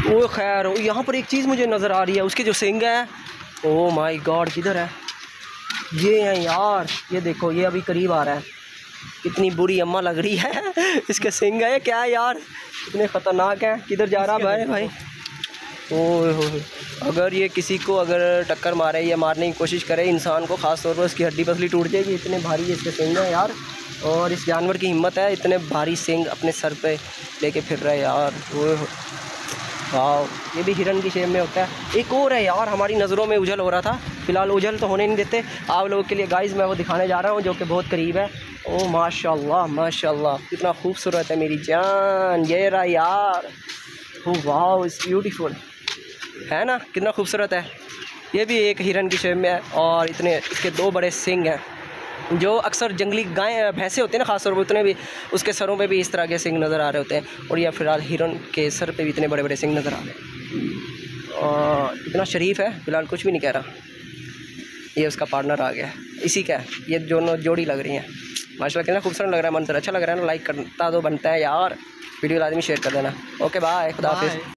वो खैर यहाँ पर एक चीज़ मुझे नज़र आ रही है, उसके जो सिंग है, ओ माय गॉड किधर है, ये है यार, ये देखो ये अभी करीब आ रहा है, कितनी बुरी अम्मा लग रही है इसके सिंग है, क्या है यार, इतने ख़तरनाक है। किधर जा रहा है भाई? ओह, अगर ये किसी को अगर टक्कर मारे या मारने की कोशिश करे इंसान को, ख़ास तौर पर उसकी हड्डी पसली टूट जाएगी, इतने भारी इसके सिंग हैं यार। और इस जानवर की हिम्मत है, इतने भारी सिंग अपने सर पे लेके फिर रहा है यार। ओह वाह, ये भी हिरन की शेप में होता है। एक और है यार, हमारी नज़रों में उजल हो रहा था, फ़िलहाल उजल तो होने नहीं देते आप लोगों के लिए गाइस, मैं वो दिखाने जा रहा हूँ जो कि बहुत करीब है। ओ माशाल्लाह माशाल्लाह, कितना खूबसूरत है मेरी जान, ये रहा यार। ओ वाह, इट्स ब्यूटीफुल, है ना, कितना खूबसूरत है। ये भी एक हिरन की शेप में है और इतने इसके 2 बड़े सिंग हैं। जो अक्सर जंगली गाय भैंसे होते हैं ना, ख़ास तौर पर, उतने भी उसके सरों पे भी इस तरह के सिंग नज़र आ रहे होते हैं। और यह फ़िलहाल हिरन के सर पे भी इतने बड़े बड़े सिंग नज़र आ रहे हैं और इतना शरीफ है, फ़िलहाल कुछ भी नहीं कह रहा। ये उसका पार्टनर आ गया है, इसी का है, ये दोनों जोड़ी लग रही हैं माशाल्लाह। कितना खूबसूरत लग रहा है, मंजर अच्छा लग रहा है ना। लाइक करता तो बनता है यार, वीडियो लाजमी शेयर कर देना। ओके बाय, खुदा हाफिज़।